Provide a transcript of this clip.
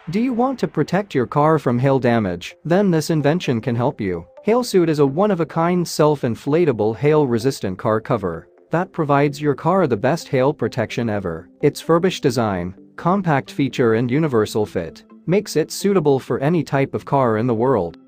Do you want to protect your car from hail damage? Then this invention can help you. Hailsuit is a one-of-a-kind self-inflatable hail-resistant car cover that provides your car the best hail protection ever. Its furbished design, compact feature and universal fit makes it suitable for any type of car in the world.